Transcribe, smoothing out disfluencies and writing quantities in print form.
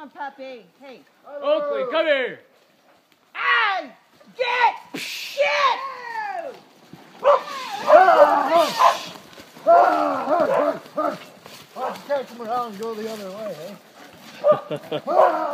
on, puppy. Hey. Oakley, come here. Hey! Get! Get! Why don't you take him around and go the other way, eh?